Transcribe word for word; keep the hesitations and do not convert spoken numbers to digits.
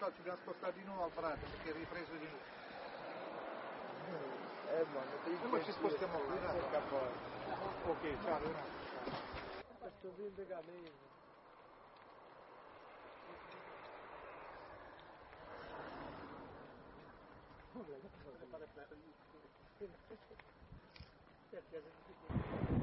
so, ci dobbiamo spostare di nuovo al Prato perché è ripreso di nuovo. Eh, ma non poi ci spostiamo qui, no? Ok, ciao, Leonardo. Questo vento che a me... Oh, la